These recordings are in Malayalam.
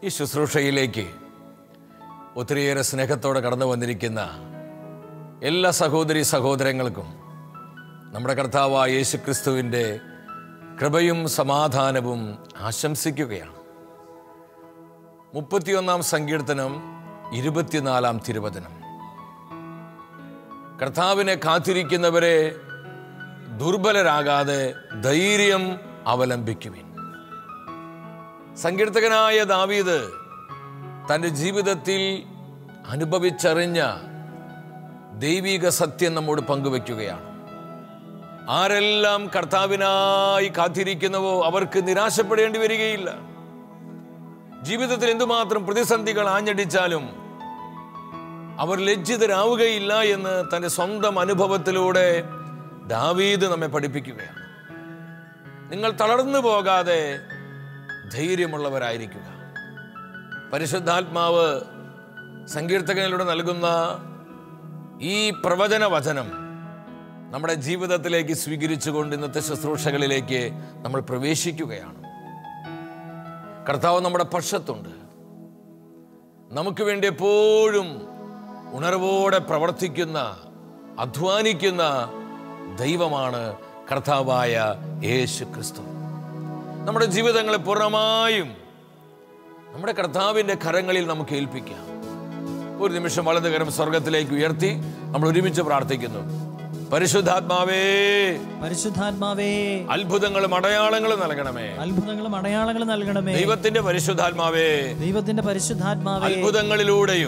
ഈ ശുശ്രൂഷയിലേക്ക് ഒത്തിരിയേറെ സ്നേഹത്തോടെ കടന്നു വന്നിരിക്കുന്ന എല്ലാ സഹോദരി സഹോദരങ്ങൾക്കും നമ്മുടെ കർത്താവായ യേശുക്രിസ്തുവിൻ്റെ കൃപയും സമാധാനവും ആശംസിക്കുകയാണ്. 31-ാം സങ്കീർത്തനം 24-ാം തിരുവചനം. കർത്താവിനെ കാത്തിരിക്കുന്നവരെ ദുർബലരാകാതെ ധൈര്യം അവലംബിക്കുവിൻ. സങ്കീർത്തകനായ ദാവീദ് തൻ്റെ ജീവിതത്തിൽ അനുഭവിച്ചറിഞ്ഞ ദൈവിക സത്യം നമ്മോട് പങ്കുവയ്ക്കുകയാണ്. ആരെല്ലാം കർത്താവിനായി കാത്തിരിക്കുന്നുവോ അവർക്ക് നിരാശപ്പെടേണ്ടി വരികയില്ല. ജീവിതത്തിൽ എന്തുമാത്രം പ്രതിസന്ധികൾ ആഞ്ഞടിച്ചാലും അവർ ലജ്ജിതരാവുകയില്ല എന്ന് തൻ്റെ സ്വന്തം അനുഭവത്തിലൂടെ ദാവീദ് നമ്മെ പഠിപ്പിക്കുകയാണ്. നിങ്ങൾ തളർന്നു പോകാതെ ധൈര്യമുള്ളവരായിരിക്കുക. പരിശുദ്ധാത്മാവ് സങ്കീർത്തകനിലൂടെ നൽകുന്ന ഈ പ്രവചന വചനം നമ്മുടെ ജീവിതത്തിലേക്ക് സ്വീകരിച്ചുകൊണ്ട് ഇന്നത്തെ ശുശ്രൂഷകളിലേക്ക് നമ്മൾ പ്രവേശിക്കുകയാണ്. കർത്താവ് നമ്മുടെ പക്ഷത്തുണ്ട്. നമുക്ക് വേണ്ടി എപ്പോഴും ഉണർവോടെ പ്രവർത്തിക്കുന്ന അധ്വാനിക്കുന്ന ദൈവമാണ് കർത്താവായ യേശു ക്രിസ്തു. നമ്മുടെ ജീവിതങ്ങളെ പൂർണ്ണമായും നമ്മുടെ കർത്താവിൻ്റെ കരങ്ങളിൽ നമുക്ക് ഏൽപ്പിക്കാം. ഒരു നിമിഷം വലതുകരം സ്വർഗത്തിലേക്ക് ഉയർത്തി നമ്മൾ ഒരുമിച്ച് പ്രാർത്ഥിക്കുന്നു. പരിശുദ്ധാത്മാവേ, പരിശുദ്ധാത്മാവേ, അത്ഭുതങ്ങളും അടയാളങ്ങളും നൽകണമേ. അത്ഭുതങ്ങളും അടയാളങ്ങളും നൽകണമേ. ദൈവത്തിന്റെ പരിശുദ്ധാത്മാവേ, ദൈവത്തിന്റെ പരിശുദ്ധാത്മാവേ, അത്ഭുതങ്ങളിലൂടെയും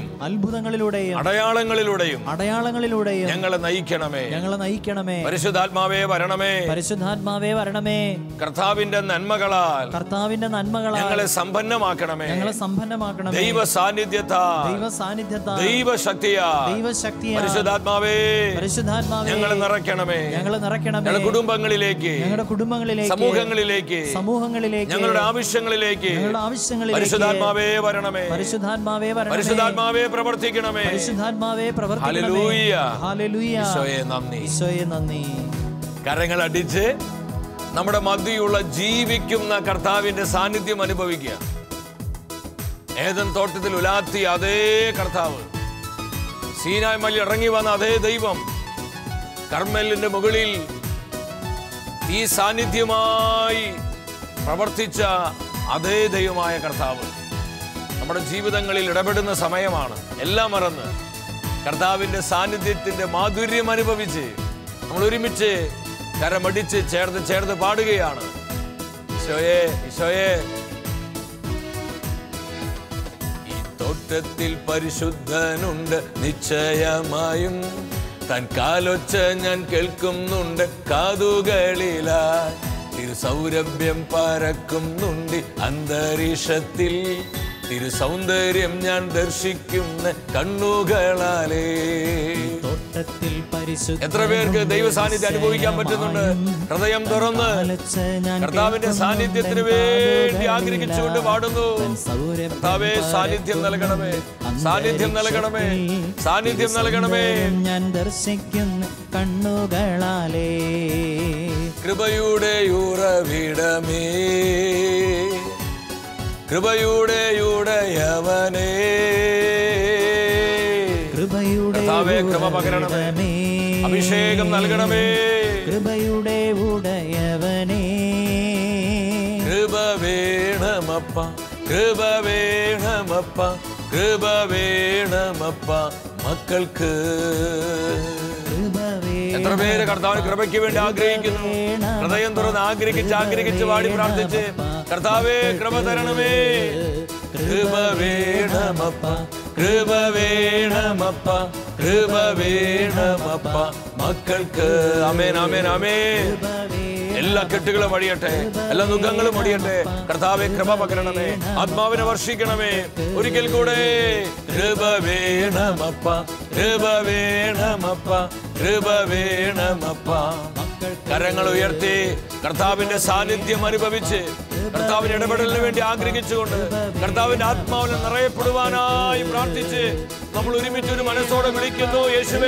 അടയാളങ്ങളിലൂടെയും ഞങ്ങളെ നയിക്കണമേ. പരിശുദ്ധാത്മാവേ വരണമേ. പരിശുദ്ധാത്മാവേ വരണമേ. കർത്താവിന്റെ നന്മകളാൽ ഞങ്ങളെ സമ്പന്നമാക്കണമേ. ദൈവ സാന്നിധ്യത്താൽ ദൈവശക്തിയാൽ പരിശുദ്ധാത്മാവേ ഞങ്ങളെ നിറയ്ക്കണമേ. ഞങ്ങളുടെ കുടുംബങ്ങളിലേക്ക്, സമൂഹങ്ങളിലേക്ക്, ഞങ്ങളുടെ ആവശ്യങ്ങളിലേക്ക് പരിശുദ്ധാത്മാവേ വരണമേ. പരിശുദ്ധാത്മാവേ പ്രവർത്തിക്കണമേ. ഹല്ലേലൂയ. ഈശോയെ നന്ദി. കരങ്ങൾ അടിച്ച് നമ്മുടെ മധ്യയുള്ള ജീവിക്കുന്ന കർത്താവിന്റെ സാന്നിധ്യം അനുഭവിക്കുക. ഏദൻ തോട്ടത്തിൽ ഉലാത്തിയ അതേ കർത്താവ്, സീനായ് മലയിൽ ഇറങ്ങി വന്ന അതേ ദൈവം, കർമ്മലിന്റെ മുകളിൽ ഈ സാന്നിധ്യമായി പ്രവർത്തിച്ച അതേ ദൈവമായ കർത്താവ് നമ്മുടെ ജീവിതങ്ങളിൽ ഇടപെടുന്ന സമയമാണ്. എല്ലാം മറന്ന് കർത്താവിന്റെ സാന്നിധ്യത്തിന്റെ മാധുര്യം അനുഭവിച്ച് നമ്മൾ ഒരുമിച്ച് കരമടിച്ച് ചേർന്ന് പാടുകയാണ്. ഈശോയെ, ഈശോയെ. ഈ തോട്ടത്തിൽ പരിശുദ്ധനുണ്ട് നിശ്ചയമായും, തൻ കാലൊച്ച ഞാൻ കേൾക്കുന്നുണ്ട് കാതുകളിലായി, തിരുസൗരഭ്യം പരക്കുന്നുണ്ട് അന്തരീക്ഷത്തിൽ, തിരുസൗന്ദര്യം ഞാൻ ദർശിക്കുന്ന കണ്ണുകളാലേ. എത്ര പേർക്ക് ദൈവ സാന്നിധ്യം അനുഭവിക്കാൻ പറ്റുന്നുണ്ട്? ഹൃദയം തുറന്ന് കർത്താവിന്റെ സാന്നിധ്യത്തിന് വേണ്ടി ആഗ്രഹിച്ചുകൊണ്ട് പാടുന്നു. കർത്താവേ, സാന്നിധ്യം നൽകണമേ, സാന്നിധ്യം നൽകണമേ, സാന്നിധ്യം നൽകണമേ. ഞാൻ ദർശിക്കുന്ന കണ്ണുകളാലേ. കൃപയുടെ ഉറവിടമേ, കൃപയുടെ ഉടയവനേ, കർത്താവേ കൃപ പകരണമേ, അഭിഷേകം നൽകണമേ. കൃപയുടെ ഉടയവനേ, കൃപ വേണമപ്പ, കൃപ വേണമപ്പ, കൃപ വേണമപ്പ മക്കൾക്ക്. എത്ര പേര് കർത്താവിന് കൃപയ്ക്ക് വേണ്ടി ആഗ്രഹിക്കുന്നു? ഹൃദയം തുറന്ന് ആഗ്രഹിച്ച് പാടി പ്രാർത്ഥിച്ച്, കർത്താവേ കൃപ തരണമേ. കൃപ വേണമപ്പ, കൃപ വേണമപ്പ, കൃപ വേണമപ്പ മക്കൾക്ക്. ആമേൻ, ആമേൻ, ആമേൻ. എല്ലാ കെട്ടുകളും അടിയട്ടെ, എല്ലാ ദുഃഖങ്ങളും അടിയട്ടെ. കർത്താവേ കൃപ പകരണമേ, ആത്മാവിനെ വർഷിക്കണമേ. ഒരിക്കൽ കൂടെ കൃപ വേണമപ്പ, കൃപ വേണമപ്പ, കൃപ വേണമപ്പ. കരങ്ങൾ ഉയർത്തി കർത്താവിന്റെ സാന്നിധ്യം അനുഭവിച്ച് കർത്താവിന്റെ ഇടപെടലിന് വേണ്ടി ആഗ്രഹിച്ചുകൊണ്ട് കർത്താവിന്റെ ആത്മാവിനെ നിറയപ്പെടുവാനായി പ്രാർത്ഥിച്ച് നമ്മൾ ഒരുമിച്ച് ഒരു മനസ്സോടെ വിളിക്കുന്നു. യേശുവേ,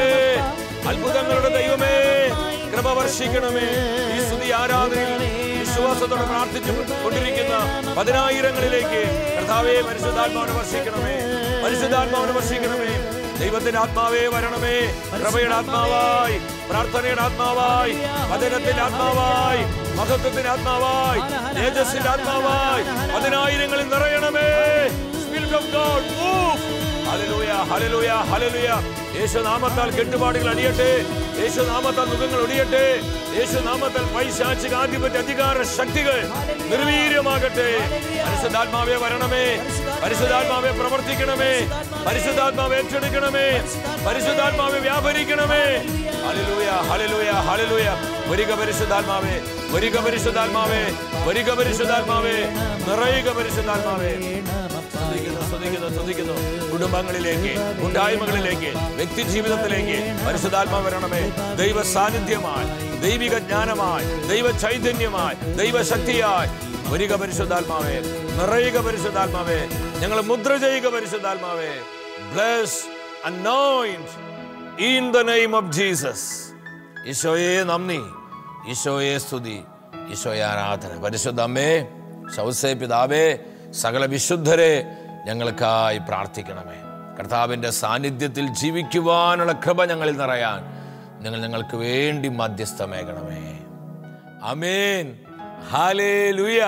അത്ഭുതങ്ങളുടെ ദൈവമേ, കൃപ വർഷിക്കണമേ. ഈ സ്തുതി ആരാധനയിൽ വിശ്വാസത്തോടെ പ്രാർത്ഥിച്ചു കൊണ്ടിരിക്കുന്ന പതിനായിരങ്ങളിലേക്ക് കർത്താവേ പരിശുദ്ധാത്മാവിനെ വർഷിക്കണമേ, പരിശുദ്ധാത്മാവിനെ വർഷിക്കണമേ. ദൈവത്തിന്റെ ആത്മാവേ വരണമേ, കൃപയുടെ ആത്മാവായി, പ്രാർത്ഥനയുടെ ആത്മാവായി, വചനത്തിന്റെ ആത്മാവായി, മഹത്വത്തിന്റെ ആത്മാവായി, തേജസ്സിന്റെ ആത്മാവായി പതിനായിരങ്ങളിൽ നിറയണമേ. Spirit of God, move. Hallelujah, hallelujah, hallelujah. യേശുനാമത്താൽ കെട്ടുപാടുകൾ അടിയട്ടെ, യേശുനാമത്താൽ മുഖങ്ങൾ ഒടിയട്ടെ, യേശുനാമത്താൽ പൈശാചിക ആധിപത്യ അധികാര ശക്തികൾ നിർവീര്യമാകട്ടെ. പരിശുദ്ധാത്മാവേ വരണമേ, പരിശുദ്ധാത്മാവേ പ്രവർത്തിക്കണമേ, പരിശുദ്ധാത്മാവേ ഏറ്റെടുക്കണമേ, പരിശുദ്ധാത്മാവേ വ്യാപരിക്കണമേ. Hallelujah, hallelujah, hallelujah. വരിക പരിശുദ്ധാത്മാവേ, വരിക പരിശുദ്ധാത്മാവേ, വരിക പരിശുദ്ധാത്മാവേ, നിറയുക പരിശുദ്ധാത്മാവേ. ശ്രദ്ധിക്കുന്നു കുടുംബങ്ങളിലേക്ക്, കൂട്ടായ്മകളിലേക്ക്, വ്യക്തി ജീവിതത്തിലേക്ക് പരിശുദ്ധാത്മാവ് വരണമേ. ദൈവ സാന്നിധ്യമായി, ദൈവിക ജ്ഞാനമായി, ദൈവ ചൈതന്യമായി, ദൈവശക്തിയായി വരിക പരിശുദ്ധാത്മാവേ, നിറയുക പരിശുദ്ധാത്മാവേ. ഞങ്ങൾ മുദ്ര ചെയ്യുക പരിശുദ്ധാത്മാവേ. Bless, anoint in the name of Jesus. ഈശോയെ നന്ദി, ഈശോയെ സ്തുതി, ഈശോയെ ആരാധന. പരിശുദ്ധ അമ്മേ, ശൗസേ പിതാവേ, സകല വിശുദ്ധരെ ഞങ്ങൾക്കായി പ്രാർത്ഥിക്കണമേ. കർത്താവിൻ്റെ സാന്നിധ്യത്തിൽ ജീവിക്കുവാനുള്ള കൃപ ഞങ്ങളിൽ നിറയാൻ നിങ്ങൾ ഞങ്ങൾക്ക് വേണ്ടി മധ്യസ്ഥമേകണമേ. ആമേൻ. ഹല്ലേലൂയ.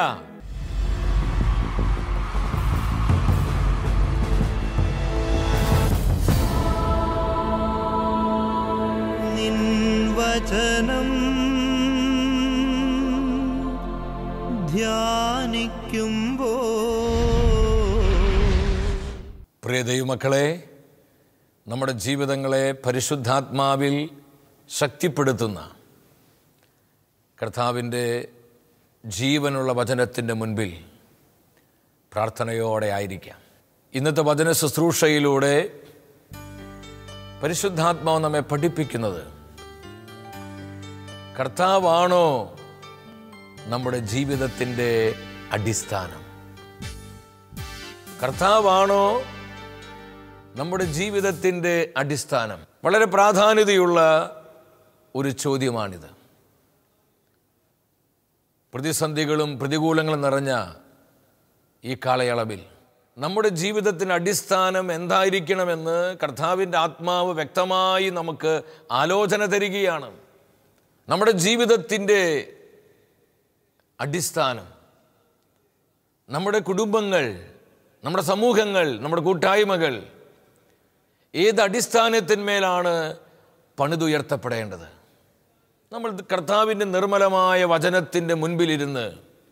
നിൻ വചനം ധ്യാനിക്കുമ്പോൾ. പ്രിയ ദൈവമക്കളെ, നമ്മുടെ ജീവിതങ്ങളെ പരിശുദ്ധാത്മാവിൽ ശക്തിപ്പെടുത്തുന്ന കർത്താവിൻ്റെ ജീവനുള്ള വചനത്തിൻ്റെ മുൻപിൽ പ്രാർത്ഥനയോടെ ആയിരിക്കാം. ഇന്നത്തെ വചന ശുശ്രൂഷയിലൂടെ പരിശുദ്ധാത്മാവ് നമ്മെ പഠിപ്പിക്കുന്നത് കർത്താവാണോ നമ്മുടെ ജീവിതത്തിൻ്റെ അടിസ്ഥാനം? കർത്താവാണോ നമ്മുടെ ജീവിതത്തിൻ്റെ അടിസ്ഥാനം? വളരെ പ്രാധാന്യതയുള്ള ഒരു ചോദ്യമാണിത്. പ്രതിസന്ധികളും പ്രതികൂലങ്ങളും നിറഞ്ഞ ഈ കാലയളവിൽ നമ്മുടെ ജീവിതത്തിൻ്റെ അടിസ്ഥാനം എന്തായിരിക്കണമെന്ന് കർത്താവിൻ്റെ ആത്മാവ് വ്യക്തമായി നമുക്ക് ആലോചന തരികയാണ്. നമ്മുടെ ജീവിതത്തിൻ്റെ അടിസ്ഥാനം, നമ്മുടെ കുടുംബങ്ങൾ, നമ്മുടെ സമൂഹങ്ങൾ, നമ്മുടെ കൂട്ടായ്മകൾ ഏത് അടിസ്ഥാനത്തിന്മേലാണ് പണിതുയർത്തപ്പെടേണ്ടത്? നമ്മൾ കർത്താവിൻ്റെ നിർമ്മലമായ വചനത്തിൻ്റെ മുൻപിലിരുന്ന്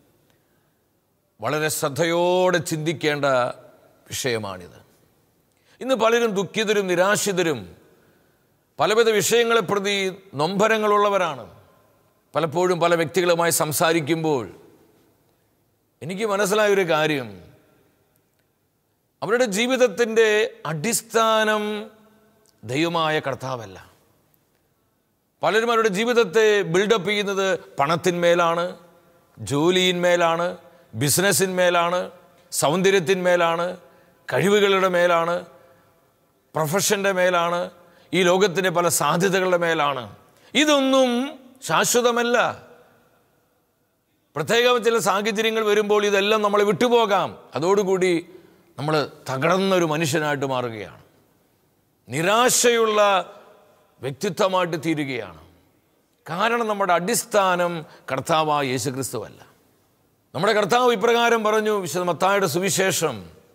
വളരെ ശ്രദ്ധയോടെ ചിന്തിക്കേണ്ട വിഷയമാണിത്. ഇന്ന് പലരും ദുഃഖിതരും നിരാശിതരും പലവിധ വിഷയങ്ങളെ പ്രതി നൊമ്പരങ്ങളുള്ളവരാണ്. പലപ്പോഴും പല വ്യക്തികളുമായി സംസാരിക്കുമ്പോൾ എനിക്ക് മനസ്സിലായൊരു കാര്യം, അവരുടെ ജീവിതത്തിൻ്റെ അടിസ്ഥാനം ദൈവമായ കർത്താവല്ല. പലരും അവരുടെ ജീവിതത്തെ ബിൽഡപ്പ് ചെയ്യുന്നത് പണത്തിന്മേലാണ്, ജോലിയിന്മേലാണ്, ബിസിനസ്സിന്മേലാണ്, സൗന്ദര്യത്തിന്മേലാണ്, കഴിവുകളുടെ മേലാണ്, പ്രൊഫഷൻ്റെ മേലാണ്, ഈ ലോകത്തിൻ്റെ പല സാധ്യതകളുടെ മേലാണ്. ഇതൊന്നും ശാശ്വതമല്ല. പ്രത്യേകം ചില സാഹചര്യങ്ങൾ വരുമ്പോൾ ഇതെല്ലാം നമ്മളെ വിട്ടുപോകാം. അതോടുകൂടി നമ്മൾ തകർന്നൊരു മനുഷ്യനായിട്ട് മാറുകയാണ്, നിരാശയുള്ള വ്യക്തിത്വമായിട്ട് തീരുകയാണ്. കാരണം നമ്മുടെ അടിസ്ഥാനം കർത്താവായ യേശുക്രിസ്തുവല്ല. നമ്മുടെ കർത്താവ് ഇപ്രകാരം പറഞ്ഞു, വിശുദ്ധ മത്തായിയുടെ സുവിശേഷം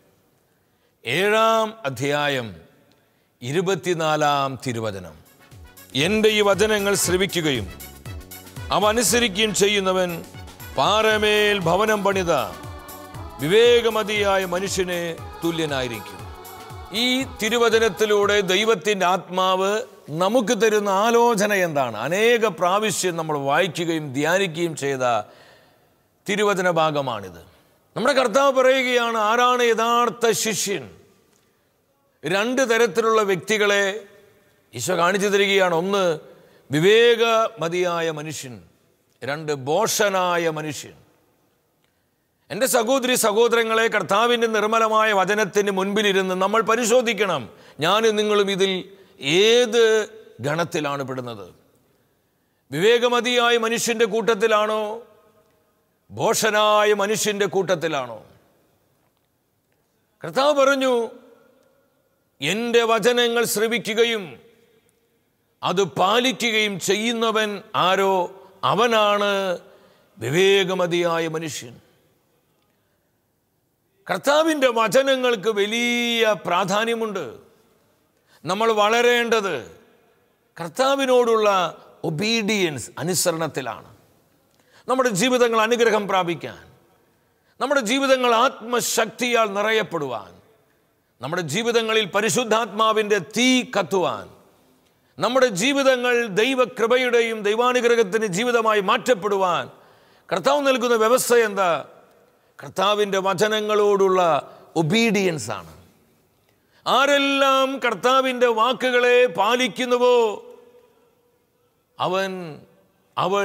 7-ാം അധ്യായം 24-ാം തിരുവചനം. എൻ്റെ ഈ വചനങ്ങൾ ശ്രവിക്കുകയും അവ അനുസരിക്കുകയും ചെയ്യുന്നവൻ പാറമേൽ ഭവനം പണിത വിവേകമതിയായ മനുഷ്യന് തുല്യനായിരിക്കും. ഈ തിരുവചനത്തിലൂടെ ദൈവത്തിൻ്റെ ആത്മാവ് നമുക്ക് തരുന്ന ആലോചന എന്താണ്? അനേക പ്രാവശ്യം നമ്മൾ വായിക്കുകയും ധ്യാനിക്കുകയും ചെയ്ത തിരുവചന ഭാഗമാണിത്. നമ്മുടെ കർത്താവ് പറയുകയാണ്, ആരാണ് യഥാർത്ഥ ശിഷ്യൻ? 2 തരത്തിലുള്ള വ്യക്തികളെ ഈശോ കാണിച്ചു തരികയാണ്. 1 വിവേകമതിയായ മനുഷ്യൻ, 2 ഭോഷനായ മനുഷ്യൻ. എൻ്റെ സഹോദരി സഹോദരങ്ങളെ, കർത്താവിൻ്റെ നിർമ്മലമായ വചനത്തിന് മുൻപിലിരുന്ന് നമ്മൾ പരിശോധിക്കണം, ഞാനും നിങ്ങളും ഇതിൽ ഏത് ഗണത്തിലാണ് പെടുന്നത്? വിവേകമതിയായ മനുഷ്യൻ്റെ കൂട്ടത്തിലാണോ? ഭോഷനായ മനുഷ്യൻ്റെ കൂട്ടത്തിലാണോ? കർത്താവ് പറഞ്ഞു, എൻ്റെ വചനങ്ങൾ ശ്രവിക്കുകയും അത് പാലിക്കുകയും ചെയ്യുന്നവൻ ആരോ അവനാണ് വിവേകമതിയായ മനുഷ്യൻ. കർത്താവിൻ്റെ വചനങ്ങൾക്ക് വലിയ പ്രാധാന്യമുണ്ട്. നമ്മൾ വളരേണ്ടത് കർത്താവിനോടുള്ള ഒബീഡിയൻസ്, അനുസരണത്തിലാണ്. നമ്മുടെ ജീവിതങ്ങൾ അനുഗ്രഹം പ്രാപിക്കാൻ, നമ്മുടെ ജീവിതങ്ങൾ ആത്മശക്തിയാൽ നിറയപ്പെടുവാൻ, നമ്മുടെ ജീവിതങ്ങളിൽ പരിശുദ്ധാത്മാവിൻ്റെ തീ കത്തുവാൻ, നമ്മുടെ ജീവിതങ്ങൾ ദൈവകൃപയുടെയും ദൈവാനുഗ്രഹത്തിൻ്റെ ജീവിതമായി മാറ്റപ്പെടുവാൻ കർത്താവ് നൽകുന്ന വ്യവസ്ഥ എന്താ? കർത്താവിൻ്റെ വചനങ്ങളോടുള്ള ഒബീഡിയൻസ് ആണ്. ആരെല്ലാം കർത്താവിൻ്റെ വാക്കുകളെ പാലിക്കുന്നുവോ അവൾ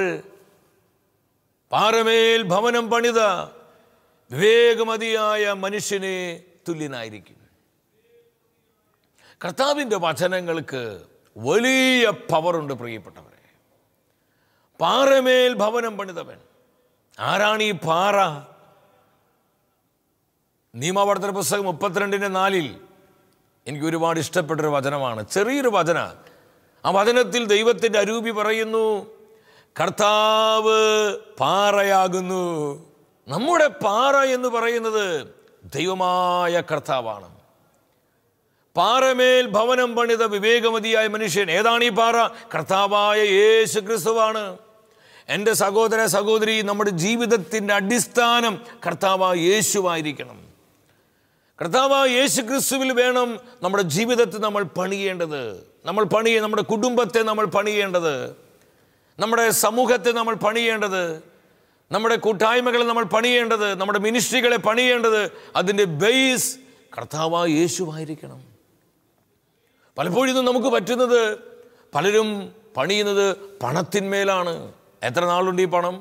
പാറമേൽ ഭവനം പണിത വിവേകമതിയായ മനുഷ്യനെ തുല്യനായിരിക്കും. കർത്താവിൻ്റെ വചനങ്ങൾക്ക് വലിയ പവറുണ്ട് പ്രിയപ്പെട്ടവരെ. പാറമേൽ ഭവനം പണിതവൻ. ആരാണ് ഈ പാറ? നിയമാവർത്തന പുസ്തകം 32:4 എനിക്ക് ഒരുപാട് ഇഷ്ടപ്പെട്ടൊരു വചനമാണ്. ചെറിയൊരു വചന. ആ വചനത്തിൽ ദൈവത്തിൻ്റെ അരൂപി പറയുന്നു, കർത്താവ് പാറയാകുന്നു. നമ്മുടെ പാറ എന്ന് പറയുന്നത് ദൈവമായ കർത്താവാണ്. പാറമേൽ ഭവനം പണിത വിവേകമതിയായ മനുഷ്യൻ. ഏതാണ് ഈ പാറ? കർത്താവായ യേശു ക്രിസ്തുവാണ്. എൻ്റെ സഹോദര സഹോദരി, നമ്മുടെ ജീവിതത്തിൻ്റെ അടിസ്ഥാനം കർത്താവായ യേശുവായിരിക്കണം. കർത്താവായ യേശു ക്രിസ്തുവിൽ വേണം നമ്മുടെ ജീവിതത്തെ നമ്മൾ പണിയേണ്ടത്. നമ്മുടെ കുടുംബത്തെ നമ്മൾ പണിയേണ്ടത്, നമ്മുടെ സമൂഹത്തെ നമ്മൾ പണിയേണ്ടത്, നമ്മുടെ കൂട്ടായ്മകളെ നമ്മൾ പണിയേണ്ടത്, നമ്മുടെ മിനിസ്ട്രികളെ പണിയേണ്ടത്. അതിൻ്റെ ബേസ് കർത്താവായ യേശുവായിരിക്കണം. പലപ്പോഴും ഇത് നമുക്ക് പറ്റുന്നത്, പലരും പണിയുന്നത് പണത്തിന്മേലാണ്. എത്ര നാളുണ്ട് ഈ പണം?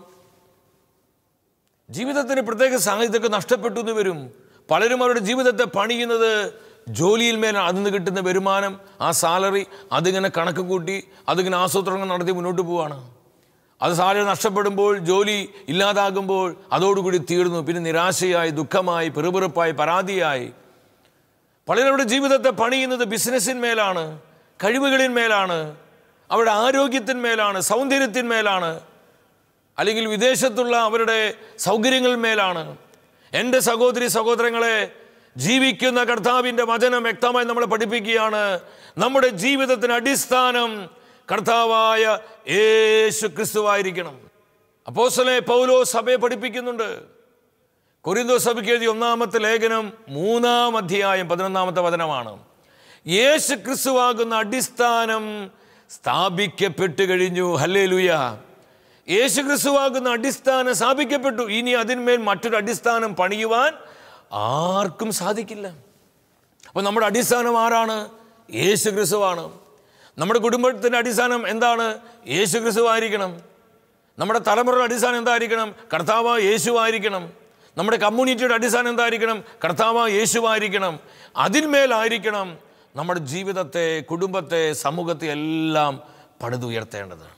ജീവിതത്തിന് പ്രത്യേക സാഹചര്യമൊക്കെ നഷ്ടപ്പെട്ടു എന്ന് വരും. പലരും അവരുടെ ജീവിതത്തെ പണിയുന്നത് ജോലിയിൽ മേലാണ്. അതിൽ നിന്ന് കിട്ടുന്ന വരുമാനം, ആ സാലറി, അതിങ്ങനെ കണക്ക് കൂട്ടി അതിങ്ങനെ ആസൂത്രണം നടത്തി മുന്നോട്ട് പോവുകയാണ്. അത് സാലറി നഷ്ടപ്പെടുമ്പോൾ, ജോലി ഇല്ലാതാകുമ്പോൾ അതോടുകൂടി തീർന്നു. പിന്നെ നിരാശയായി, ദുഃഖമായി, പിറുപിറുപ്പായി, പരാതിയായി. പലരുടെ ജീവിതത്തെ പണിയുന്നത് ബിസിനസ്സിന്മേലാണ്, കഴിവുകളിന്മേലാണ്, അവരുടെ ആരോഗ്യത്തിന്മേലാണ്, സൗന്ദര്യത്തിന്മേലാണ്, അല്ലെങ്കിൽ വിദേശത്തുള്ള അവരുടെ സൗകര്യങ്ങളിന്മേലാണ്. എൻ്റെ സഹോദരി സഹോദരങ്ങളെ, ജീവിക്കുന്ന കർത്താവിൻ്റെ വചനം വ്യക്തമായി നമ്മളെ പഠിപ്പിക്കുകയാണ്, നമ്മുടെ ജീവിതത്തിന് അടിസ്ഥാനം കർത്താവായ യേശു ക്രിസ്തുവായിരിക്കണം. അപ്പോസ്തലൻ പൗലോസ് സഭയെ പഠിപ്പിക്കുന്നുണ്ട്. കൊരിന്തോസ് സഭയ്ക്ക് എഴുതിയ 1-ാമത്തെ ലേഖനം 3-ാം അധ്യായം 11-ാമത്തെ വചനമാണ്. യേശു ക്രിസ്തുവാകുന്ന അടിസ്ഥാനം സ്ഥാപിക്കപ്പെട്ടു കഴിഞ്ഞു. ഹല്ലേലൂയ. യേശു ക്രിസ്തുവാകുന്ന അടിസ്ഥാനം സ്ഥാപിക്കപ്പെട്ടു. ഇനി അതിന്മേൽ മറ്റൊരു അടിസ്ഥാനം പണിയുവാൻ ആർക്കും സാധിക്കില്ല. അപ്പോൾ നമ്മുടെ അടിസ്ഥാനം ആരാണ്? യേശു ക്രിസ്തുവാണ്. നമ്മുടെ കുടുംബത്തിൻ്റെ അടിസ്ഥാനം എന്താണ്? യേശു ക്രിസ്തുവായിരിക്കണം. നമ്മുടെ തലമുറയുടെ അടിസ്ഥാനം എന്തായിരിക്കണം? കർത്താവായ യേശുവായിരിക്കണം. നമ്മുടെ കമ്മ്യൂണിറ്റിയുടെ അടിസ്ഥാനം എന്തായിരിക്കണം? കർത്താവായ യേശുവായിരിക്കണം. അതിന്മേലായിരിക്കണം നമ്മുടെ ജീവിതത്തെ, കുടുംബത്തെ, സമൂഹത്തെ എല്ലാം പണിതുയർത്തേണ്ടത്.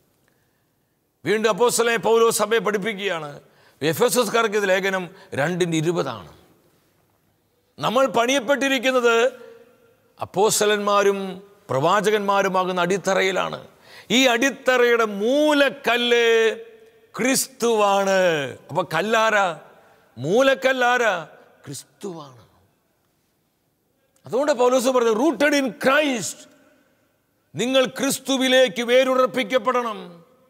വീണ്ടും അപ്പോസ്തലൻ പൗലോസ് സഭയെ പഠിപ്പിക്കുകയാണ്. എഫെസോസ്കാർക്ക് ഇത് ലേഖനം 2:20 നമ്മൾ പണിയപ്പെട്ടിരിക്കുന്നത് അപ്പോസ്തലന്മാരും പ്രവാചകന്മാരുമാകുന്ന അടിത്തറയിലാണ്. ഈ അടിത്തറയുടെ മൂലക്കല്ല് ക്രിസ്തുവാണ്. അപ്പൊ കല്ലാരാ? മൂലക്കല്ലാരാ? ക്രിസ്തുവാണ്. അതുകൊണ്ട് പൗലോസ് പറഞ്ഞു, റൂട്ടഡ് ഇൻ ക്രൈസ്റ്റ്. നിങ്ങൾ ക്രിസ്തുവിലേക്ക് വേരുറപ്പിക്കപ്പെടണം.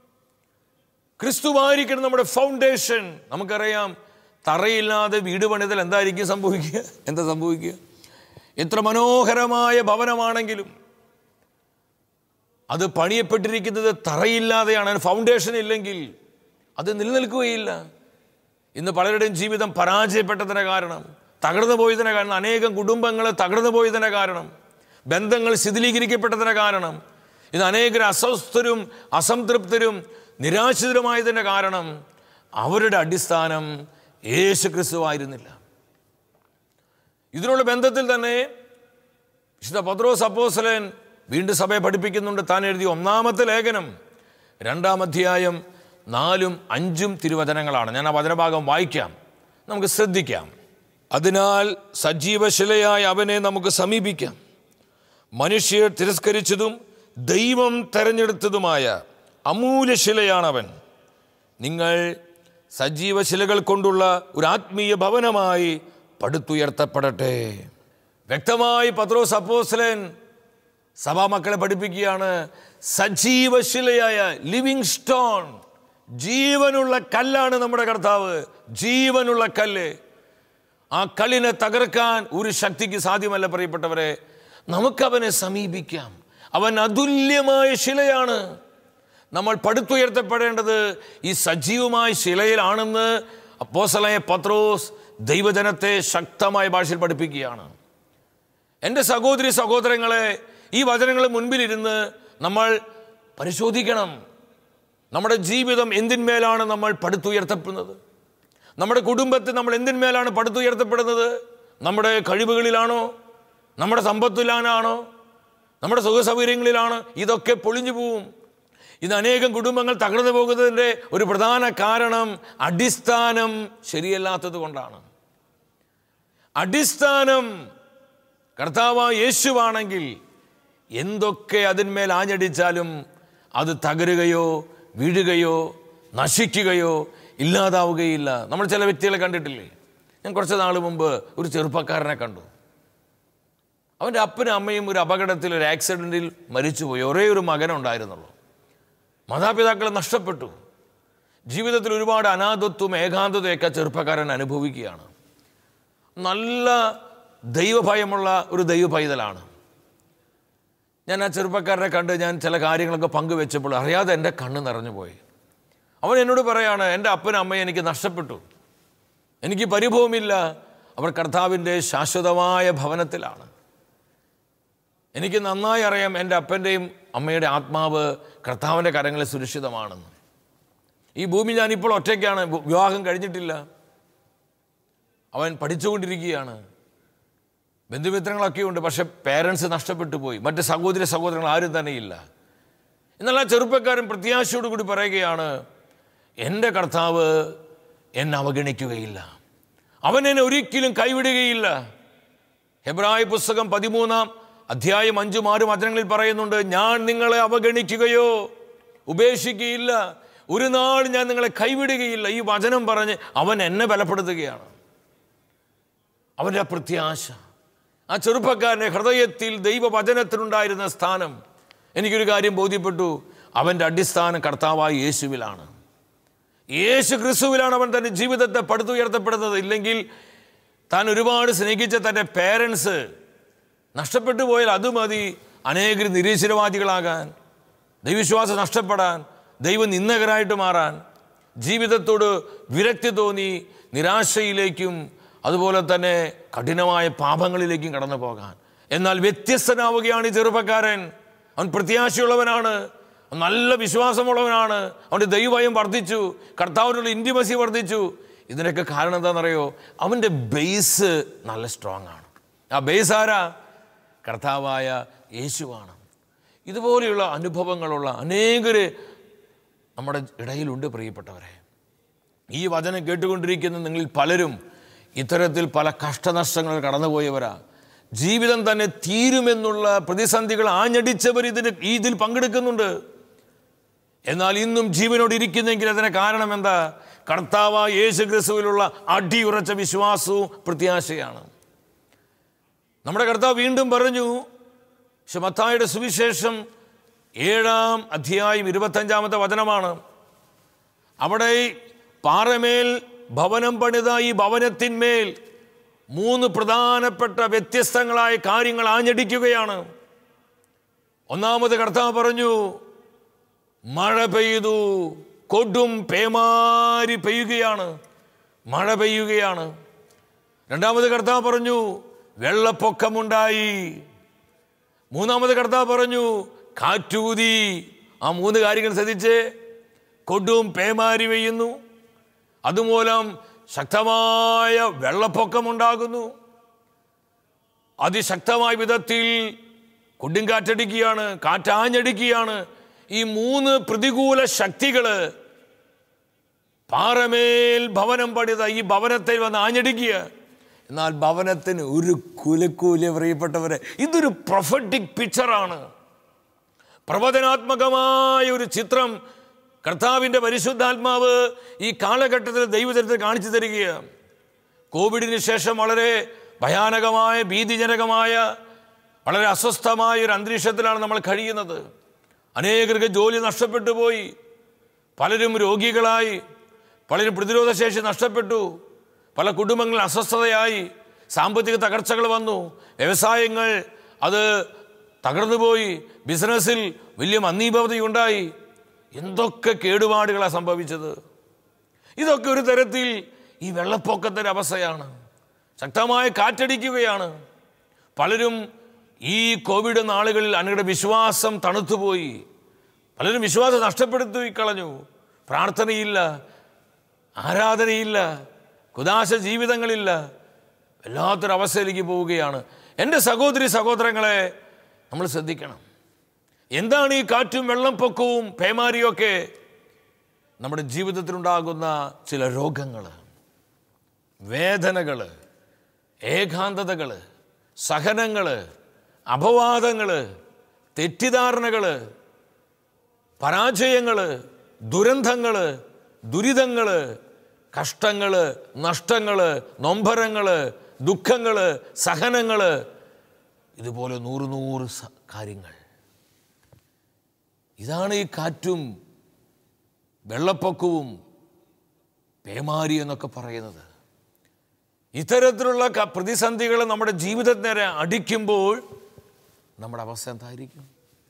ക്രിസ്തുവായിരിക്കണം നമ്മുടെ ഫൗണ്ടേഷൻ. നമുക്കറിയാം, തറയില്ലാതെ വീട് പണിതൽ എന്തായിരിക്കും സംഭവിക്കുക? എന്താ സംഭവിക്കുക? എത്ര മനോഹരമായ ഭവനമാണെങ്കിലും അത് പണിയപ്പെട്ടിരിക്കുന്നത് തറയില്ലാതെയാണ്. ഫൗണ്ടേഷൻ ഇല്ലെങ്കിൽ അത് നിലനിൽക്കുകയില്ല. ഇന്ന് പലരുടെയും ജീവിതം പരാജയപ്പെട്ടതിന് കാരണം, തകർന്നു പോയതിന് കാരണം, അനേകം കുടുംബങ്ങൾ തകർന്നു പോയതിന് കാരണം, ബന്ധങ്ങൾ ശിഥിലീകരിക്കപ്പെട്ടതിന് കാരണം, ഇത് അനേകർ അസ്വസ്ഥരും അസംതൃപ്തരും നിരാശിതരുമായതിൻ്റെ കാരണം അവരുടെ അടിസ്ഥാനം യേശു ക്രിസ്തുവായിരുന്നില്ല. ഇതിനുള്ള ബന്ധത്തിൽ തന്നെ വിശുദ്ധ പത്രോസ് അപ്പോസ്തലൻ വീണ്ടും സഭയെ പഠിപ്പിക്കുന്നുണ്ട്. താൻ എഴുതിയ 1-ാമത്തെ ലേഖനം 2-ാം അധ്യായം 4, 5 തിരുവചനങ്ങളാണ്. ഞാൻ ആ വചനഭാഗം വായിക്കാം, നമുക്ക് ശ്രദ്ധിക്കാം. അതിനാൽ സജീവശിലയായ അവനെ നമുക്ക് സമീപിക്കാം. മനുഷ്യർ തിരസ്കരിച്ചതും ദൈവം തെരഞ്ഞെടുത്തതുമായ അമൂല്യശിലയാണവൻ. നിങ്ങൾ സജീവശിലകൾ കൊണ്ടുള്ള ഒരു ആത്മീയ ഭവനമായി പടുത്തുയർത്തപ്പെടട്ടെ. വ്യക്തമായി പത്രോസ് അപ്പോസ്തലൻ സഭാമക്കളെ പഠിപ്പിക്കുകയാണ്. സജീവശിലയായ ലിവിങ് സ്റ്റോൺ, ജീവനുള്ള കല്ലാണ് നമ്മുടെ കർത്താവ്. ജീവനുള്ള കല്ല്. ആ കല്ലിനെ തകർക്കാൻ ഒരു ശക്തിക്ക് സാധ്യമല്ല. പ്രിയപ്പെട്ടവരെ, നമുക്കവനെ സമീപിക്കാം. അവൻ അതുല്യമായ ശിലയാണ്. നമ്മൾ പടുത്തുയർത്തപ്പെടേണ്ടത് ഈ സജീവമായ ശിലയിലാണെന്ന് അപ്പോസ്തലനായ പത്രോസ് ദൈവജനത്തെ ശക്തമായ ഭാഷയിൽ പഠിപ്പിക്കുകയാണ്. എൻ്റെ സഹോദരി സഹോദരങ്ങളെ, ഈ വചനങ്ങൾ മുൻപിലിരുന്ന് നമ്മൾ പരിശോധിക്കണം. നമ്മുടെ ജീവിതം എന്തിന്മേലാണ് നമ്മൾ പടുത്തുയർത്തപ്പെടുന്നത്? നമ്മുടെ കുടുംബത്തിൽ നമ്മൾ എന്തിന്മേലാണ് പടുത്തുയർത്തപ്പെടുന്നത്? നമ്മുടെ കഴിവുകളിലാണോ? നമ്മുടെ സമ്പത്തിലാണോ? നമ്മുടെ സുഖസൗകര്യങ്ങളിലാണോ? ഇതൊക്കെ പൊളിഞ്ഞു പോവും. ഇത് അനേകം കുടുംബങ്ങൾ തകർന്നു പോകുന്നതിൻ്റെ ഒരു പ്രധാന കാരണം അടിസ്ഥാനം ശരിയല്ലാത്തത് കൊണ്ടാണ്. അടിസ്ഥാനം കർത്താവായ യേശുവാണെങ്കിൽ എന്തൊക്കെ അതിന്മേൽ ആഞ്ഞടിച്ചാലും അത് തകരുകയോ വീഴുകയോ നശിക്കുകയോ ഇല്ലാതാവുകയില്ല. നമ്മൾ ചില വ്യക്തികളെ കണ്ടിട്ടില്ലേ? ഞാൻ കുറച്ച് നാൾ മുമ്പ് ഒരു ചെറുപ്പക്കാരനെ കണ്ടു. അവൻ്റെ അപ്പനും അമ്മയും ഒരു അപകടത്തിൽ, ഒരു ആക്സിഡൻറ്റിൽ മരിച്ചുപോയി. ഒരേ ഒരു മകനുണ്ടായിരുന്നുള്ളൂ. മാതാപിതാക്കളെ നഷ്ടപ്പെട്ടു. ജീവിതത്തിൽ ഒരുപാട് അനാഥത്വം, ഏകാന്തതയൊക്കെ ചെറുപ്പക്കാരൻ അനുഭവിക്കുകയാണ്. നല്ല ദൈവഭയമുള്ള ഒരു ദൈവ പൈതലാണ്. ഞാൻ ആ ചെറുപ്പക്കാരനെ കണ്ട് ഞാൻ ചില കാര്യങ്ങളൊക്കെ പങ്കുവെച്ചപ്പോൾ അറിയാതെ എൻ്റെ കണ്ണ് നിറഞ്ഞു പോയി. അവൻ എന്നോട് പറയാണ്, എൻ്റെ അപ്പനും അമ്മയും എനിക്ക് നഷ്ടപ്പെട്ടു, എനിക്ക് പരിഭവമില്ല, അവർ കർത്താവിൻ്റെ ശാശ്വതമായ ഭവനത്തിലാണ്. എനിക്ക് നന്നായി അറിയാം എൻ്റെ അപ്പൻ്റെയും അമ്മയുടെ ആത്മാവ് കർത്താവിൻ്റെ കരങ്ങളിൽ സുരക്ഷിതമാണെന്ന്. ഈ ഭൂമി ഞാനിപ്പോൾ ഒറ്റയ്ക്കാണ്, വിവാഹം കഴിഞ്ഞിട്ടില്ല, അവൻ പഠിച്ചുകൊണ്ടിരിക്കുകയാണ്, ബന്ധുമിത്രങ്ങളൊക്കെ ഉണ്ട്, പക്ഷെ പേരൻസ് നഷ്ടപ്പെട്ടു പോയി, മറ്റ് സഹോദരി സഹോദരങ്ങൾ ആരും തന്നെ ഇല്ല. എന്നാൽ ആ ചെറുപ്പക്കാരൻ പ്രത്യാശയോടുകൂടി പറയുകയാണ്, എൻ്റെ കർത്താവ് എന്നെ അവഗണിക്കുകയില്ല, അവൻ എന്നെ ഒരിക്കലും കൈവിടുകയില്ല. ഹെബ്രായ പുസ്തകം 13 അധ്യായം 5-6 വചനങ്ങളിൽ പറയുന്നുണ്ട്, ഞാൻ നിങ്ങളെ അവഗണിക്കുകയോ ഉപേക്ഷിക്കുകയില്ല, ഒരു നാൾ ഞാൻ നിങ്ങളെ കൈവിടുകയില്ല. ഈ വചനം പറഞ്ഞ് അവൻ എന്നെ ബലപ്പെടുത്തുകയാണ്. അവൻ്റെ പ്രത്യാശ, ആ ചെറുപ്പക്കാരൻ്റെ ഹൃദയത്തിൽ ദൈവവചനത്തിനുണ്ടായിരുന്ന സ്ഥാനം, എനിക്കൊരു കാര്യം ബോധ്യപ്പെട്ടു, അവൻ്റെ അടിസ്ഥാനം കർത്താവായ യേശുവിലാണ്. യേശു ക്രിസ്തുവിലാണ് അവൻ തൻ്റെ ജീവിതത്തെ പടുത്തുയർത്തപ്പെടുന്നത്. ഇല്ലെങ്കിൽ താൻ ഒരുപാട് സ്നേഹിച്ച തൻ്റെ പേരൻസ് നഷ്ടപ്പെട്ടു പോയാൽ അത് മതി അനേകർ നിരീശ്വരവാദികളാകാൻ, ദൈവവിശ്വാസം നഷ്ടപ്പെടാൻ, ദൈവനിന്ദകരായിട്ട് മാറാൻ, ജീവിതത്തോട് വിരക്തി തോന്നി നിരാശയിലേക്കും അതുപോലെ തന്നെ കഠിനമായ പാപങ്ങളിലേക്കും കടന്നു പോകാൻ. എന്നാൽ വ്യത്യസ്തനാവുകയാണ് ഈ ചെറുപ്പക്കാരൻ. അവൻ പ്രത്യാശയുള്ളവനാണ്, നല്ല വിശ്വാസമുള്ളവനാണ്, അവൻ്റെ ദൈവഭയം വർദ്ധിച്ചു, കർത്താവിനുള്ള ഇൻറ്റിമസി വർദ്ധിച്ചു. ഇതിനൊക്കെ കാരണം എന്താണെന്നറിയോ? അവൻ്റെ ബേസ് നല്ല സ്ട്രോങ് ആണ്. ആ ബേസ് ആരാ? കർത്താവായ യേശുവാണ്. ഇതുപോലെയുള്ള അനുഭവങ്ങളുള്ള അനേകർ നമ്മുടെ ഇടയിലുണ്ട് പ്രിയപ്പെട്ടവരെ. ഈ വചനം കേട്ടുകൊണ്ടിരിക്കുന്ന നിങ്ങളിൽ പലരും ഇത്തരത്തിൽ പല കഷ്ടനഷ്ടങ്ങൾ കടന്നുപോയവരാ. ജീവിതം തന്നെ തീരുമെന്നുള്ള പ്രതിസന്ധികൾ ആഞ്ഞടിച്ചവർ ഇതിൽ പങ്കെടുക്കുന്നുണ്ട്. എന്നാൽ ഇന്നും ജീവനോട് ഇരിക്കുന്നെങ്കിൽ അതിന് കാരണം എന്താ? കർത്താവായ യേശു ക്രിസ്തുവിലുള്ള അടിയുറച്ച വിശ്വാസവും പ്രത്യാശയാണ്. നമ്മുടെ കർത്താവ് വീണ്ടും പറഞ്ഞു, മത്തായിയുടെ സുവിശേഷം 7 അധ്യായം 25 വചനമാണ്. അവിടെ പാറമേൽ ഭവനം പണിത ഈ ഭവനത്തിന്മേൽ 3 പ്രധാനപ്പെട്ട വ്യത്യസ്തങ്ങളായ കാര്യങ്ങൾ ആഞ്ഞടിക്കുകയാണ്. ഒന്നാമത് കർത്താവ് പറഞ്ഞു, മഴ പെയ്തു, കൊടും പേമാരി പെയ്യുകയാണ്, മഴ പെയ്യുകയാണ്. രണ്ടാമത് കർത്താവ് പറഞ്ഞു, വെള്ളപ്പൊക്കമുണ്ടായി. മൂന്നാമത് കർത്താവ് പറഞ്ഞു, കാറ്റൂതി. ആ 3 കാര്യങ്ങൾ ശ്രദ്ധിച്ച്, കൊടും പേമാരി പെയ്യുന്നു, അതുമൂലം ശക്തമായ വെള്ളപ്പൊക്കമുണ്ടാകുന്നു, അതിശക്തമായ വിധത്തിൽ കൊടുങ്കാറ്റടിക്കുകയാണ്, കാറ്റാഞ്ഞടിക്കുകയാണ്. ഈ 3 പ്രതികൂല ശക്തികൾ പാറമേൽ ഭവനം പണിത ഈ ഭവനത്തിൽ വന്ന് ആഞ്ഞടിക്കുക. എന്നാൽ ഭവനത്തിന് ഒരു കുലുക്കൂല. പ്രിയപ്പെട്ടവരെ, ഇതൊരു പ്രൊഫറ്റിക് പിക്ചറാണ്, പ്രവചനാത്മകമായ ഒരു ചിത്രം കർത്താവിൻ്റെ പരിശുദ്ധാത്മാവ് ഈ കാലഘട്ടത്തിൽ ദൈവചരിത്രത്തിൽ കാണിച്ചു തരികയാണ്. കോവിഡിന് ശേഷം വളരെ ഭയാനകമായ, ഭീതിജനകമായ, വളരെ അസ്വസ്ഥമായ ഒരു അന്തരീക്ഷത്തിലാണ് നമ്മൾ കഴിയുന്നത്. അനേകർക്ക് ജോലി നഷ്ടപ്പെട്ടു പോയി, പലരും രോഗികളായി, പലരും പ്രതിരോധശേഷി നഷ്ടപ്പെട്ടു, പല കുടുംബങ്ങളിൽ അസ്വസ്ഥതയായി, സാമ്പത്തിക തകർച്ചകൾ വന്നു, വ്യവസായങ്ങൾ അത് തകർന്നുപോയി, ബിസിനസ്സിൽ വലിയ മന്ദീഭവതയുണ്ടായി. എന്തൊക്കെ കേടുപാടുകളാണ് സംഭവിച്ചത്. ഇതൊക്കെ ഒരു തരത്തിൽ ഈ വെള്ളപ്പൊക്കത്തിൻ്റെ അവസ്ഥയാണ്. ശക്തമായ കാറ്റടിക്കുകയാണ്. പലരും ഈ കോവിഡ് നാളുകളിൽ അവരുടെ വിശ്വാസം തണുത്തുപോയി, പലരും വിശ്വാസം നഷ്ടപ്പെടുത്തി കളഞ്ഞു. പ്രാർത്ഥനയില്ല, ആരാധനയില്ല, കുദാശ ജീവിതങ്ങളില്ല, വല്ലാത്തൊരവസ്ഥയിലേക്ക് പോവുകയാണ്. എൻ്റെ സഹോദരി സഹോദരങ്ങളെ, നമ്മൾ ശ്രദ്ധിക്കണം. എന്താണ് ഈ കാറ്റും വെള്ളപ്പൊക്കവും പേമാരിയൊക്കെ? നമ്മുടെ ജീവിതത്തിലുണ്ടാകുന്ന ചില രോഗങ്ങൾ, വേദനകൾ, ഏകാന്തതകൾ, സഹനങ്ങൾ, അപവാദങ്ങൾ, തെറ്റിദ്ധാരണകൾ, പരാജയങ്ങൾ, ദുരന്തങ്ങൾ, ദുരിതങ്ങൾ, കഷ്ടങ്ങൾ, നഷ്ടങ്ങൾ, നൊമ്പരങ്ങൾ, ദുഃഖങ്ങൾ, സഹനങ്ങൾ, ഇതുപോലെ 100 കാര്യങ്ങൾ. ഇതാണ് ഈ കാറ്റും വെള്ളപ്പൊക്കവും പേമാരി എന്നൊക്കെ പറയുന്നത്. ഇത്തരത്തിലുള്ള പ്രതിസന്ധികൾ നമ്മുടെ ജീവിതത്തിനെ അടിക്കുമ്പോൾ നമ്മുടെ അവസ്ഥ എന്തായിരിക്കും?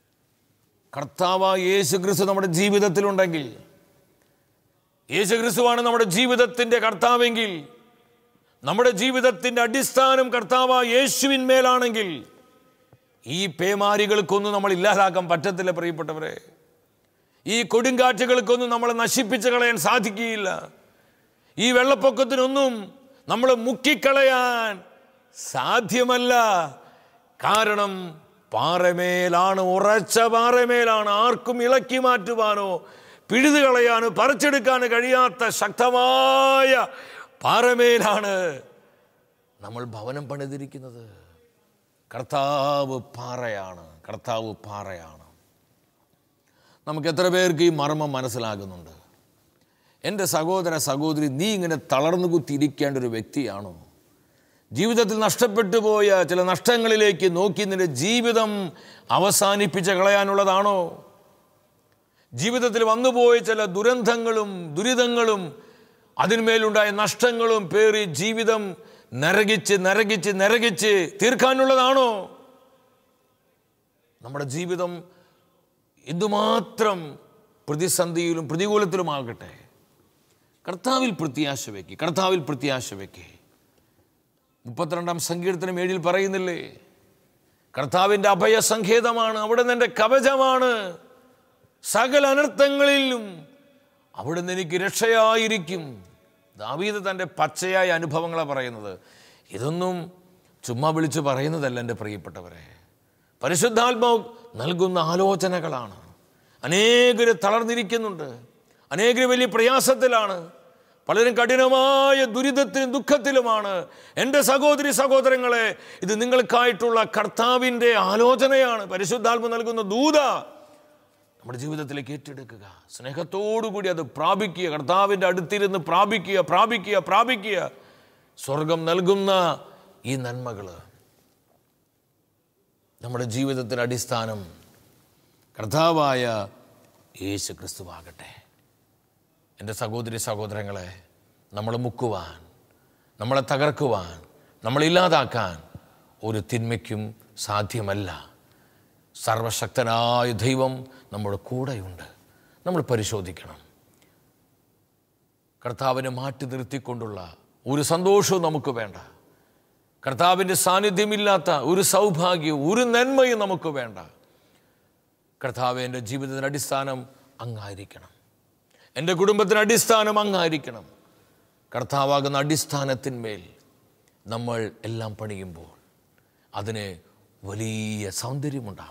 കർത്താവായ യേശുക്രിസ്തു നമ്മുടെ ജീവിതത്തിലുണ്ടെങ്കിൽ, യേശുക്രിസ്തുവാണ് നമ്മുടെ ജീവിതത്തിൻ്റെ കർത്താവെങ്കിൽ, നമ്മുടെ ജീവിതത്തിൻ്റെ അടിസ്ഥാനം കർത്താവായ യേശുവിന്മേലാണെങ്കിൽ, ഈ പേമാരികൾക്കൊന്നും നമ്മൾ ഇല്ലാതാക്കാൻ പറ്റത്തില്ല. പ്രിയപ്പെട്ടവരെ, ഈ കൊടുങ്കാറ്റുകൾക്കൊന്നും നമ്മളെ നശിപ്പിച്ച് കളയാൻ സാധിക്കുകയില്ല. ഈ വെള്ളപ്പൊക്കത്തിനൊന്നും നമ്മൾ മുക്കിക്കളയാൻ സാധ്യമല്ല. കാരണം പാറമേലാണ്, ഉറച്ച പാറമേലാണ്. ആർക്കും ഇളക്കി മാറ്റുവാനോ പിഴുതു കളയാനോ പറിച്ചെടുക്കാനോ കഴിയാത്ത ശക്തമായ പാറമേലാണ് നമ്മൾ ഭവനം പണിതിരിക്കുന്നത്. കർത്താവ് പാറയാണ്, കർത്താവ് പാറയാണ്. നമുക്ക് എത്ര പേർക്ക് ഈ മർമ്മം മനസ്സിലാകുന്നുണ്ട്? എൻ്റെ സഹോദര സഹോദരി, നീ ഇങ്ങനെ തളർന്നു കുത്തിയിരിക്കേണ്ട ഒരു വ്യക്തിയാണോ? ജീവിതത്തിൽ നഷ്ടപ്പെട്ടു പോയ ചില നഷ്ടങ്ങളിലേക്ക് നോക്കി നിന്റെ ജീവിതം അവസാനിപ്പിച്ച് കളയാനുള്ളതാണോ? ജീവിതത്തിൽ വന്നുപോയ ചില ദുരന്തങ്ങളും ദുരിതങ്ങളും അതിന്മേലുണ്ടായ നഷ്ടങ്ങളും പേറി ജീവിതം നരകിച്ച് നരകിച്ച് നരകിച്ച് തീർക്കാനുള്ളതാണോ? നമ്മുടെ ജീവിതം എന്തുമാത്രം പ്രതിസന്ധിയിലും പ്രതികൂലത്തിലുമാകട്ടെ, കർത്താവിൽ പ്രത്യാശ വയ്ക്കുക, കർത്താവിൽ പ്രത്യാശ വയ്ക്കുക. 32-ാം സങ്കീർത്തനം 7 പറയുന്നില്ലേ, കർത്താവിൻ്റെ അഭയസങ്കേതമാണ്, അവിടെ നിന്റെ കവചമാണ്, സകല അനർത്ഥങ്ങളിലും അവിടെ നിന്ന് എനിക്ക് രക്ഷയായിരിക്കും. ദാവീദ് തൻ്റെ പച്ചയായ അനുഭവങ്ങളാണ് പറയുന്നത്. ഇതൊന്നും ചുമ്മാ വിളിച്ച് പറയുന്നതല്ല എൻ്റെ പ്രിയപ്പെട്ടവരെ. പരിശുദ്ധാത്മാവ് നൽകുന്ന ആലോചനകളാണ്. അനേകർ തളർന്നിരിക്കുന്നുണ്ട്, അനേകർ വലിയ പ്രയാസത്തിലാണ്, പലരും കഠിനമായ ദുരിതത്തിലും ദുഃഖത്തിലുമാണ്. എൻ്റെ സഹോദരി സഹോദരങ്ങളെ, ഇത് നിങ്ങൾക്കായിട്ടുള്ള കർത്താവിൻ്റെ ആലോചനയാണ്. പരിശുദ്ധാത്മാവ് നൽകുന്ന ദൂത നമ്മുടെ ജീവിതത്തിലേക്ക് ഏറ്റെടുക്കുക, സ്നേഹത്തോടുകൂടി അത് പ്രാപിക്കുക, കർത്താവിൻ്റെ അടുത്തിരുന്ന് പ്രാപിക്കുക പ്രാപിക്കുക പ്രാപിക്കുക. സ്വർഗം നൽകുന്ന ഈ നന്മകൾ നമ്മുടെ ജീവിതത്തിൻ്റെ അടിസ്ഥാനം കർത്താവായ യേശു ക്രിസ്തുവാകട്ടെ. എൻ്റെ സഹോദരി സഹോദരങ്ങളെ, നമ്മളെ മുക്കുവാൻ, നമ്മളെ തകർക്കുവാൻ, നമ്മളില്ലാതാക്കാൻ ഒരു തിന്മയ്ക്കും സാധ്യമല്ല. സർവശക്തനായ ദൈവം നമ്മുടെ കൂടെയുണ്ട്. നമ്മൾ പരിശോധിക്കണം. കർത്താവിനെ മാറ്റി നിർത്തിക്കൊണ്ടുള്ള ഒരു സന്തോഷവും നമുക്ക് വേണ്ട. കർത്താവിൻ്റെ സാന്നിധ്യമില്ലാത്ത ഒരു സൗഭാഗ്യവും ഒരു നന്മയും നമുക്ക് വേണ്ട. കർത്താവ് എൻ്റെ ജീവിതത്തിൻ്റെ അടിസ്ഥാനം അങ്ങായിരിക്കണം, എൻ്റെ കുടുംബത്തിൻ്റെ അടിസ്ഥാനം അങ്ങായിരിക്കണം. കർത്താവാകുന്ന അടിസ്ഥാനത്തിന്മേൽ നമ്മൾ എല്ലാം പണിയുമ്പോൾ അതിന് വലിയ സൗന്ദര്യമുണ്ടാകും.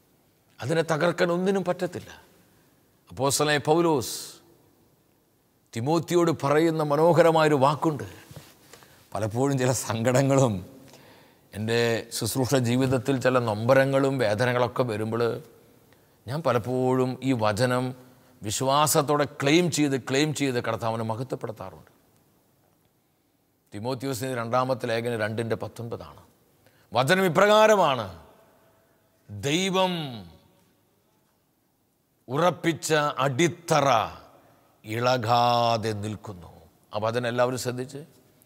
അതിനെ തകർക്കാൻ ഒന്നിനും പറ്റത്തില്ല. അപ്പോസ്തലനായ പൗലോസ് തിമോത്തിയോട് പറയുന്ന മനോഹരമായൊരു വാക്കുണ്ട്. പലപ്പോഴും ചില സങ്കടങ്ങളും എൻ്റെ ശുശ്രൂഷ ജീവിതത്തിൽ ചില നൊമ്പരങ്ങളും വേദനകളൊക്കെ വരുമ്പോൾ ഞാൻ പലപ്പോഴും ഈ വചനം വിശ്വാസത്തോടെ ക്ലെയിം ചെയ്ത് കർത്താവിനെ മഹത്വപ്പെടുത്താറുണ്ട്. തിമോത്തിയോസിന് 2-ാമത്തെ ലേഖനം 2:19 വചനം ഇപ്രകാരമാണ്: ദൈവം ഉറപ്പിച്ച അടിത്തറ ഇളകാതെ നിൽക്കുന്നു. ആ വചനം എല്ലാവരും ശ്രദ്ധിച്ച്.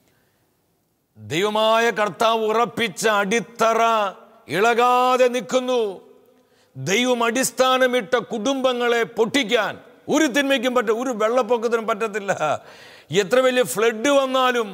ദൈവമായ കർത്താവ് ഉറപ്പിച്ച അടിത്തറ ഇളകാതെ നിൽക്കുന്നു. ദൈവം അടിസ്ഥാനമിട്ട കുടുംബങ്ങളെ പൊട്ടിക്കാൻ ഒരു തിന്മയ്ക്കും ഒരു വെള്ളപ്പൊക്കത്തിനും പറ്റത്തില്ല. എത്ര വലിയ ഫ്ലഡ് വന്നാലും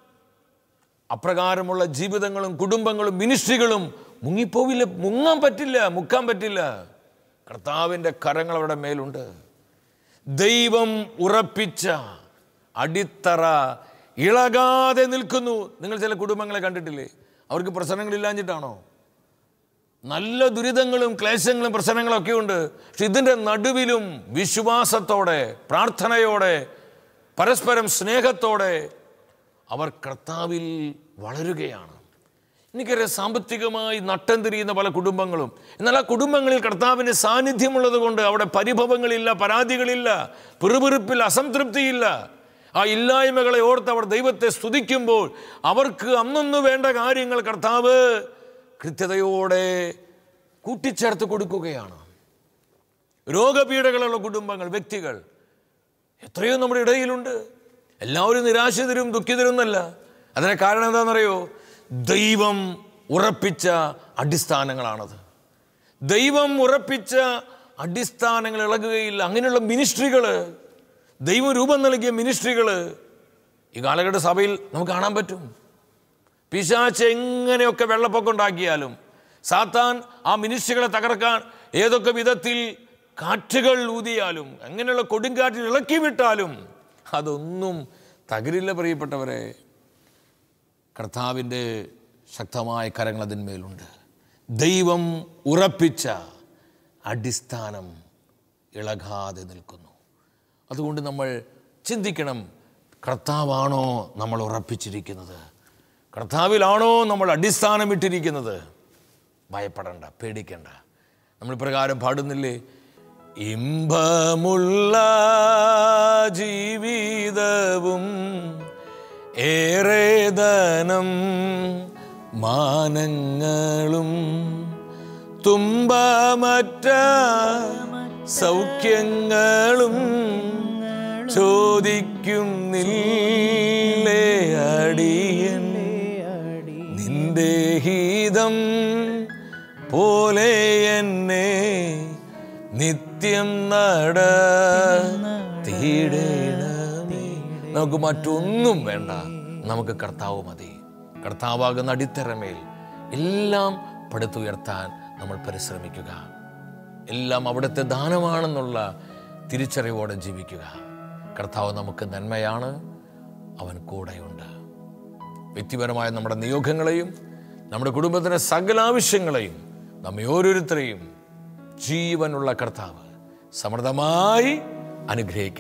അപ്രകാരമുള്ള ജീവിതങ്ങളും കുടുംബങ്ങളും മിനിസ്ട്രികളും മുങ്ങിപ്പോവില്ല, മുക്കാൻ പറ്റില്ല. കർത്താവിൻ്റെ കരങ്ങൾ അവിടെ മേലുണ്ട്. ദൈവം ഉറപ്പിച്ച അടിത്തറ ഇളകാതെ നിൽക്കുന്നു. നിങ്ങൾ ചില കുടുംബങ്ങളെ കണ്ടിട്ടില്ലേ? അവർക്ക് പ്രശ്നങ്ങളില്ലാഞ്ഞിട്ടാണോ? നല്ല ദുരിതങ്ങളും ക്ലേശങ്ങളും പ്രശ്നങ്ങളൊക്കെ ഉണ്ട്. പക്ഷെ ഇതിൻ്റെ നടുവിലും വിശ്വാസത്തോടെ, പ്രാർത്ഥനയോടെ, പരസ്പരം സ്നേഹത്തോടെ അവർ കർത്താവിൽ വളരുകയാണ്. എനിക്കറിയാം, സാമ്പത്തികമായി നട്ടം തിരിയുന്ന പല കുടുംബങ്ങളും. എന്നാൽ ആ കുടുംബങ്ങളിൽ കർത്താവിൻ്റെ സാന്നിധ്യമുള്ളത് കൊണ്ട് അവിടെ പരിഭവങ്ങളില്ല, പരാതികളില്ല, പിറുപിറുപ്പില്ല, അസംതൃപ്തിയില്ല. ആ ഇല്ലായ്മകളെ ഓർത്ത് അവർ ദൈവത്തെ സ്തുതിക്കുമ്പോൾ അവർക്ക് അന്നൊന്നു വേണ്ട കാര്യങ്ങൾ കർത്താവ് കൃത്യതയോടെ കൂട്ടിച്ചേർത്ത് കൊടുക്കുകയാണ്. രോഗപീഠകളുള്ള കുടുംബങ്ങൾ, വ്യക്തികൾ എത്രയോ നമ്മുടെ ഇടയിലുണ്ട്. എല്ലാവരും നിരാശിതരും ദുഃഖിതരും എന്നല്ല. അതിന് കാരണം എന്താണെന്നറിയോ? ദൈവം ഉറപ്പിച്ച അടിസ്ഥാനങ്ങളാണത്. ദൈവം ഉറപ്പിച്ച അടിസ്ഥാനങ്ങൾ ഇളകുകയില്ല. അങ്ങനെയുള്ള മിനിസ്ട്രികൾ, ദൈവം രൂപം നൽകിയ മിനിസ്ട്രികൾ ഈ കാലഘട്ട സഭയിൽ നമുക്ക് കാണാൻ പറ്റും. പിശാച് എങ്ങനെയൊക്കെ വെള്ളപ്പൊക്കം ഉണ്ടാക്കിയാലും, സാത്താൻ ആ മിനിസ്ട്രികളെ തകർക്കാൻ ഏതൊക്കെ വിധത്തിൽ കാറ്റുകൾ ഊതിയാലും, അങ്ങനെയുള്ള കൊടുങ്കാറ്റിൽ ഇളക്കി വിട്ടാലും അതൊന്നും തകരില്ല. പ്രിയപ്പെട്ടവരെ, കർത്താവിൻ്റെ ശക്തമായ കരങ്ങൾ അതിന്മേലുണ്ട്. ദൈവം ഉറപ്പിച്ച അടിസ്ഥാനം ഇളകാതെ നിൽക്കുന്നു. അതുകൊണ്ട് നമ്മൾ ചിന്തിക്കണം, കർത്താവാണോ നമ്മൾ ഉറപ്പിച്ചിരിക്കുന്നത്? കർത്താവിലാണോ നമ്മൾ അടിസ്ഥാനം ഇട്ടിരിക്കുന്നത്? ഭയപ്പെടണ്ട, പേടിക്കണ്ട. നമ്മൾ പ്രകാരം പാടുന്നില്ലേ? ഇമ്പമുള്ള ജീവിതവും ഏറെ ധനം മാനങ്ങളും തുമ്പമറ്റ സൗഖ്യങ്ങളും ചോദിക്കുന്നില്ലേ അടിയൻ, നിന്റെ ഹിതം പോലെ എന്നെ നിത്യം നടത്തിയിടണമേ. നമുക്ക് മറ്റൊന്നും വേണ്ട, നമുക്ക് കർത്താവ് മതി. കർത്താവാകുന്ന അടിത്തറമേൽ എല്ലാം പടുത്തുയർത്താൻ നമ്മൾ പരിശ്രമിക്കുക. എല്ലാം അവിടുത്തെ ദാനമാണെന്നുള്ള തിരിച്ചറിവോടെ ജീവിക്കുക. കർത്താവ് നമുക്ക് നന്മയാണ്, അവൻ കൂടെയുണ്ട്. വ്യക്തിപരമായ നമ്മുടെ നിയോഗങ്ങളെയും നമ്മുടെ കുടുംബത്തിൻ്റെ സകല ആവശ്യങ്ങളെയും നമ്മെ ഓരോരുത്തരെയും ജീവനുള്ള കർത്താവ് സമൃദ്ധമായി അനുഗ്രഹിക്കട്ടെ.